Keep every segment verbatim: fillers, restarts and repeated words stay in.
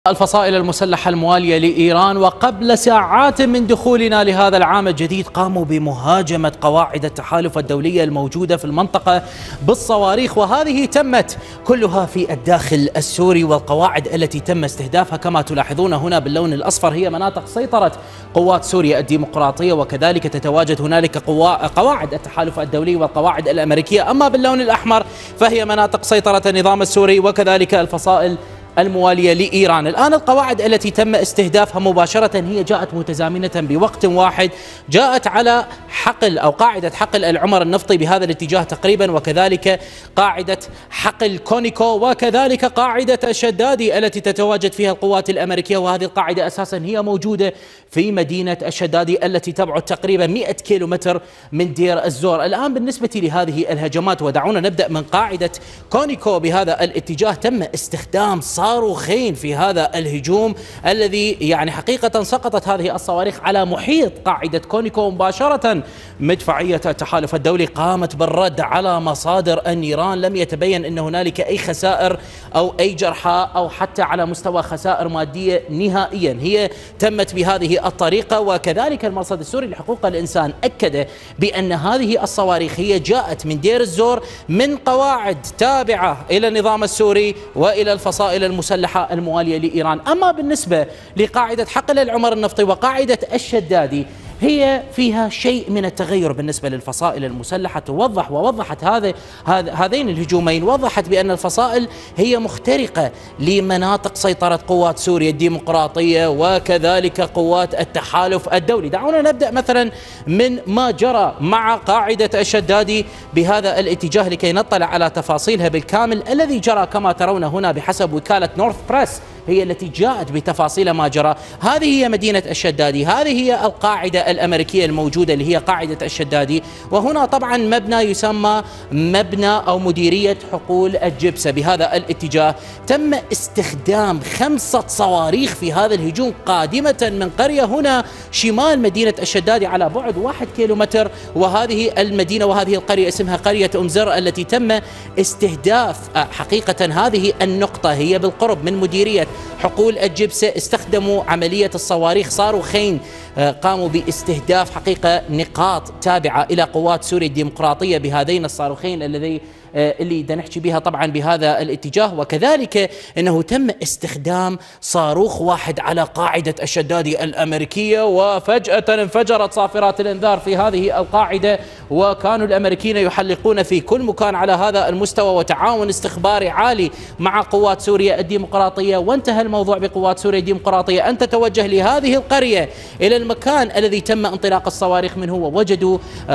الفصائل المسلحة الموالية لإيران وقبل ساعات من دخولنا لهذا العام الجديد قاموا بمهاجمة قواعد التحالف الدولية الموجودة في المنطقة بالصواريخ، وهذه تمت كلها في الداخل السوري. والقواعد التي تم استهدافها كما تلاحظون هنا باللون الأصفر هي مناطق سيطرة قوات سوريا الديمقراطية، وكذلك تتواجد هنالك قواعد التحالف الدولي والقواعد الأمريكية. أما باللون الأحمر فهي مناطق سيطرة النظام السوري وكذلك الفصائل الموالية لإيران. الآن القواعد التي تم استهدافها مباشرة هي جاءت متزامنة بوقت واحد، جاءت على حقل أو قاعدة حقل العمر النفطي بهذا الاتجاه تقريبا، وكذلك قاعدة حقل كونيكو، وكذلك قاعدة الشدادي التي تتواجد فيها القوات الأمريكية. وهذه القاعدة أساسا هي موجودة في مدينة الشدادي التي تبعد تقريبا مئة كيلو متر من دير الزور. الآن بالنسبة لهذه الهجمات، ودعونا نبدأ من قاعدة كونيكو بهذا الاتجاه، تم استخدام صاروخين في هذا الهجوم الذي يعني حقيقة سقطت هذه الصواريخ على محيط قاعدة كونيكو مباشرة. مدفعية التحالف الدولي قامت بالرد على مصادر النيران، لم يتبين أن هنالك أي خسائر أو أي جرحى أو حتى على مستوى خسائر مادية نهائيا، هي تمت بهذه الطريقة. وكذلك المرصد السوري لحقوق الإنسان أكد بأن هذه الصواريخ هي جاءت من دير الزور من قواعد تابعة إلى النظام السوري وإلى الفصائل المسلحة الموالية لإيران. أما بالنسبة لقاعدة حقل العمر النفطي وقاعدة الشدادي هي فيها شيء من التغير بالنسبة للفصائل المسلحة. توضح ووضحت هذا هذين الهجومين، وضحت بأن الفصائل هي مخترقة لمناطق سيطرة قوات سوريا الديمقراطية وكذلك قوات التحالف الدولي. دعونا نبدأ مثلا من ما جرى مع قاعدة الشدادي بهذا الاتجاه لكي نطلع على تفاصيلها بالكامل. الذي جرى كما ترون هنا بحسب وكالة نورث بريس هي التي جاءت بتفاصيل ما جرى. هذه هي مدينة الشدادي، هذه هي القاعدة الأمريكية الموجودة اللي هي قاعدة الشدادي، وهنا طبعا مبنى يسمى مبنى أو مديرية حقول الجبسة بهذا الاتجاه. تم استخدام خمسة صواريخ في هذا الهجوم قادمة من قرية هنا شمال مدينة الشدادي على بعد واحد كيلو متر، وهذه المدينة وهذه القرية اسمها قرية أم زر التي تم استهداف حقيقة هذه النقطة هي بالقرب من مديرية حقول الجبسة. استخدموا عملية الصواريخ صاروخين قاموا باستهداف حقيقة نقاط تابعة إلى قوات سوريا الديمقراطية بهذين الصاروخين الذي اللي بدنا نحكي بها طبعا بهذا الاتجاه. وكذلك انه تم استخدام صاروخ واحد على قاعدة الشدادي الامريكية، وفجأة انفجرت صافرات الانذار في هذه القاعدة، وكانوا الامريكيين يحلقون في كل مكان على هذا المستوى، وتعاون استخباري عالي مع قوات سوريا الديمقراطية. وانتهى الموضوع بقوات سوريا الديمقراطية ان تتوجه لهذه القرية الى المكان الذي تم انطلاق الصواريخ منه، ووجدوا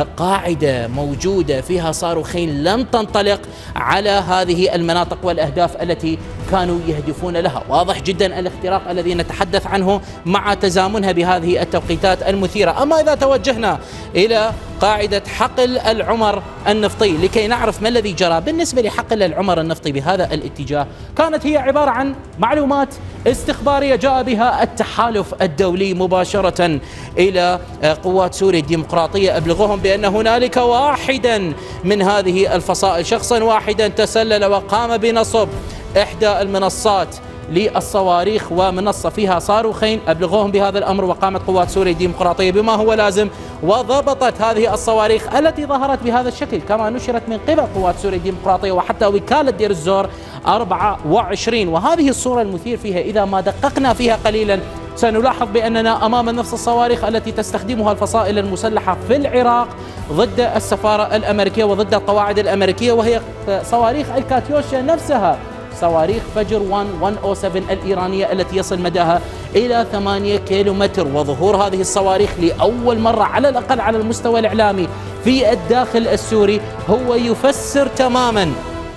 قاعدة موجودة فيها صاروخين لم تنطلق على هذه المناطق والأهداف التي كانوا يهدفون لها. واضح جدا الاختراق الذي نتحدث عنه مع تزامنها بهذه التوقيتات المثيرة. أما إذا توجهنا إلى قاعدة حقل العمر النفطي لكي نعرف ما الذي جرى بالنسبة لحقل العمر النفطي بهذا الاتجاه، كانت هي عبارة عن معلومات استخبارية جاء بها التحالف الدولي مباشرة إلى قوات سوريا الديمقراطية، أبلغهم بأن هنالك واحدا من هذه الفصائل شخصا واحدا تسلل وقام بنصب إحدى المنصات للصواريخ ومنصة فيها صاروخين. أبلغوهم بهذا الأمر وقامت قوات سوريا الديمقراطية بما هو لازم وضبطت هذه الصواريخ التي ظهرت بهذا الشكل كما نشرت من قبل قوات سوريا الديمقراطية وحتى وكالة دير الزور أربعة وعشرين. وهذه الصورة المثير فيها إذا ما دققنا فيها قليلا سنلاحظ بأننا أمام نفس الصواريخ التي تستخدمها الفصائل المسلحة في العراق ضد السفارة الأمريكية وضد القواعد الأمريكية، وهي صواريخ الكاتيوشا نفسها، صواريخ فجر واحد مئة وسبعة الإيرانية التي يصل مداها إلى ثمانية كيلو متر. وظهور هذه الصواريخ لأول مرة على الأقل على المستوى الإعلامي في الداخل السوري هو يفسر تماما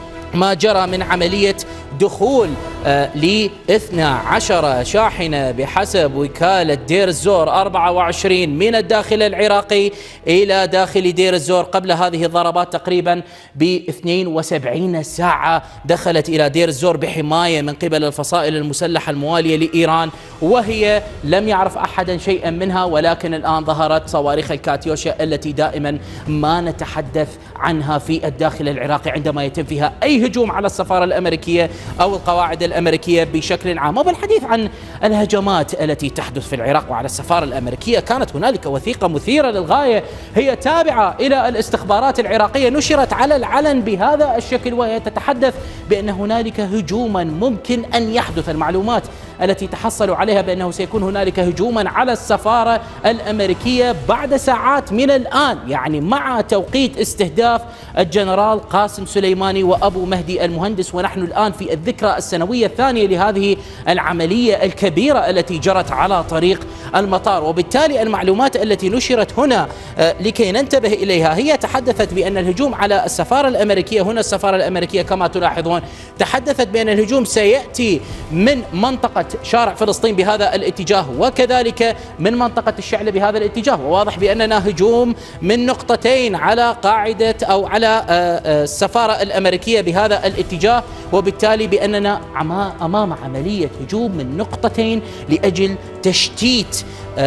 ما جرى من عملية دخول آه لاثنى عشر شاحنة بحسب وكالة دير الزور أربعة وعشرين من الداخل العراقي إلى داخل دير الزور. قبل هذه الضربات تقريبا ب اثنتين وسبعين ساعة دخلت إلى دير الزور بحماية من قبل الفصائل المسلحة الموالية لإيران، وهي لم يعرف أحدا شيئا منها. ولكن الآن ظهرت صواريخ الكاتيوشا التي دائما ما نتحدث عنها في الداخل العراقي عندما يتم فيها أي هجوم على السفارة الأمريكية أو القواعد الأمريكية بشكل عام. وبالحديث عن الهجمات التي تحدث في العراق وعلى السفارة الأمريكية، كانت هنالك وثيقة مثيرة للغاية هي تابعة إلى الاستخبارات العراقية نشرت على العلن بهذا الشكل، وهي تتحدث بأن هنالك هجوما ممكن أن يحدث. المعلومات التي تحصلوا عليها بأنه سيكون هنالك هجوما على السفارة الأمريكية بعد ساعات من الآن، يعني مع توقيت استهداف الجنرال قاسم سليماني وأبو مهدي المهندس، ونحن الآن في الذكرى السنوية الثانية لهذه العملية الكبيرة التي جرت على طريق المطار. وبالتالي المعلومات التي نشرت هنا لكي ننتبه إليها هي تحدثت بأن الهجوم على السفارة الأمريكية، هنا السفارة الأمريكية كما تلاحظون تحدثت بأن الهجوم سيأتي من منطقة شارع فلسطين بهذا الاتجاه، وكذلك من منطقة الشعلة بهذا الاتجاه. وواضح بأننا هجوم من نقطتين على قاعدة أو على السفارة الأمريكية بهذا الاتجاه، وبالتالي بأننا أمام عملية هجوم من نقطتين لأجل تشتيت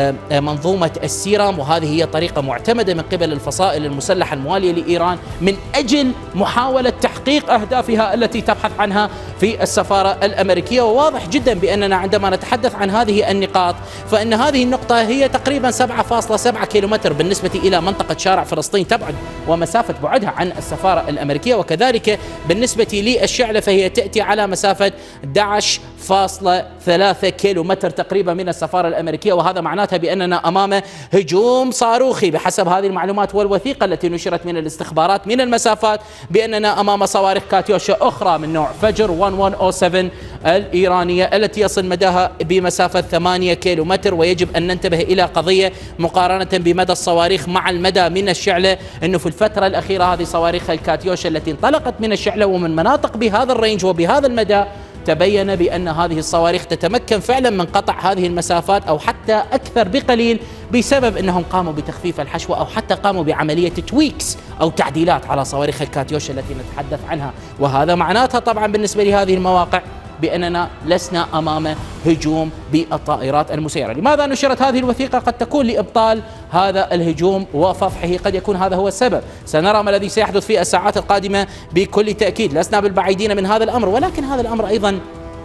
منظومة السيرام. وهذه هي طريقة معتمدة من قبل الفصائل المسلحة الموالية لإيران من أجل محاولة تحقيق أهدافها التي تبحث عنها في السفارة الأمريكية. وواضح جدا بأننا عندما نتحدث عن هذه النقاط فإن هذه النقطة هي تقريبا سبعة فاصلة سبعة كيلومتر بالنسبة إلى منطقة شارع فلسطين تبعد ومسافة بعدها عن السفارة الأمريكية، وكذلك بالنسبة للشعلة فهي تأتي على مسافة أحد عشر فاصلة ثلاثة كيلومتر تقريبا من السفارة الأمريكية. وهذا معناتها بأننا أمام هجوم صاروخي بحسب هذه المعلومات والوثيقة التي نشرت من الاستخبارات من المسافات، بأننا أمام صواريخ كاتيوشا أخرى من نوع فجر أحد واحد صفر سبعة الإيرانية التي يصل مداها بمسافة ثمانية كيلومتر. ويجب أن ننتبه إلى قضية مقارنة بمدى الصواريخ مع المدى من الشعلة، أنه في الفترة الأخيرة هذه صواريخ الكاتيوشا التي انطلقت من الشعلة ومن مناطق بهذا الرينج وبهذا المدى تبين بأن هذه الصواريخ تتمكن فعلا من قطع هذه المسافات أو حتى أكثر بقليل، بسبب أنهم قاموا بتخفيف الحشوة أو حتى قاموا بعملية تويكس أو تعديلات على صواريخ الكاتيوشا التي نتحدث عنها. وهذا معناتها طبعا بالنسبة لهذه المواقع بأننا لسنا أمام هجوم بالطائرات المسيرة. لماذا نشرت هذه الوثيقة؟ قد تكون لإبطال هذا الهجوم وفضحه، قد يكون هذا هو السبب. سنرى ما الذي سيحدث في الساعات القادمة بكل تأكيد، لسنا بالبعيدين من هذا الأمر، ولكن هذا الأمر أيضا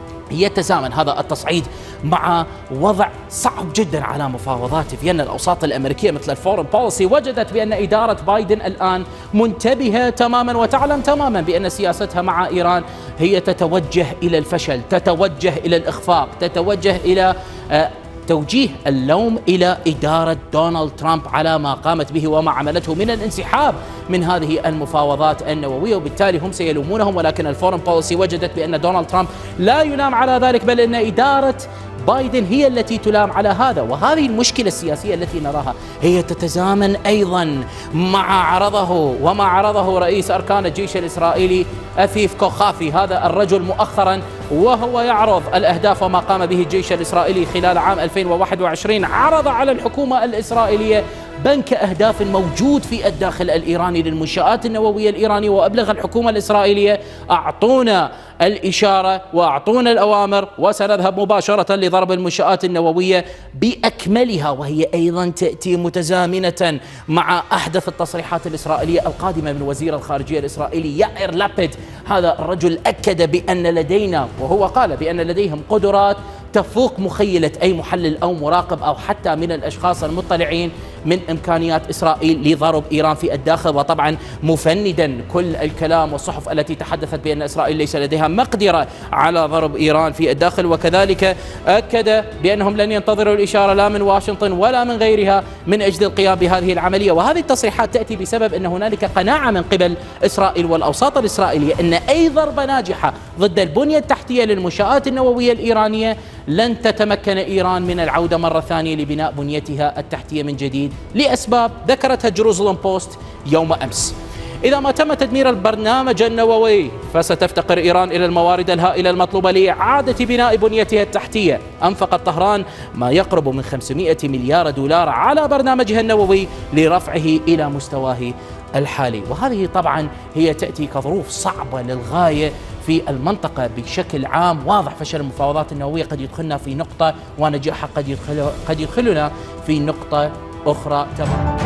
يتزامن هذا التصعيد مع وضع صعب جدا على مفاوضات فيينا. الأوساط الأمريكية مثل الفورن بوليسي وجدت بأن إدارة بايدن الآن منتبهة تماما وتعلم تماما بأن سياستها مع إيران هي تتوجه إلى الفشل، تتوجه إلى الإخفاق، تتوجه إلى آه توجيه اللوم إلى إدارة دونالد ترامب على ما قامت به وما عملته من الانسحاب من هذه المفاوضات النووية. وبالتالي هم سيلومونهم، ولكن الفورن بوليسي وجدت بأن دونالد ترامب لا يلام على ذلك، بل أن إدارة بايدن هي التي تلام على هذا. وهذه المشكلة السياسية التي نراها هي تتزامن أيضا مع عرضه وما عرضه رئيس أركان الجيش الإسرائيلي أفيف كوخافي، هذا الرجل مؤخرا وهو يعرض الأهداف وما قام به الجيش الإسرائيلي خلال عام ألفين وواحد وعشرين. عرض على الحكومة الإسرائيلية بنك أهداف موجود في الداخل الإيراني للمنشآت النووية الإيرانية، وأبلغ الحكومة الإسرائيلية أعطونا الإشارة وأعطونا الأوامر وسنذهب مباشرة لضرب المنشآت النووية بأكملها. وهي أيضا تأتي متزامنة مع أحدث التصريحات الإسرائيلية القادمة من وزير الخارجية الإسرائيلي يائير لابيد. هذا الرجل أكد بأن لدينا، وهو قال بأن لديهم قدرات تفوق مخيلة أي محلل أو مراقب أو حتى من الأشخاص المطلعين من إمكانيات إسرائيل لضرب إيران في الداخل. وطبعا مفندا كل الكلام والصحف التي تحدثت بأن إسرائيل ليس لديها مقدرة على ضرب إيران في الداخل. وكذلك أكد بأنهم لن ينتظروا الإشارة لا من واشنطن ولا من غيرها من أجل القيام بهذه العملية. وهذه التصريحات تأتي بسبب أن هنالك قناعة من قبل إسرائيل والأوساط الإسرائيلية أن أي ضربة ناجحة ضد البنية التحتية للمنشآت النووية الإيرانية لن تتمكن إيران من العودة مرة ثانية لبناء بنيتها التحتية من جديد، لأسباب ذكرتها جيروزالم بوست يوم أمس. إذا ما تم تدمير البرنامج النووي فستفتقر إيران إلى الموارد الهائلة المطلوبة لإعادة بناء بنيتها التحتية. أنفقت طهران ما يقرب من خمسمائة مليار دولار على برنامجها النووي لرفعه إلى مستواه الحالي. وهذه طبعا هي تأتي كظروف صعبة للغاية في المنطقة بشكل عام. واضح فشل المفاوضات النووية قد يدخلنا في نقطة ونجاحها قد يدخل قد يدخلنا في نقطة أخرى تماما.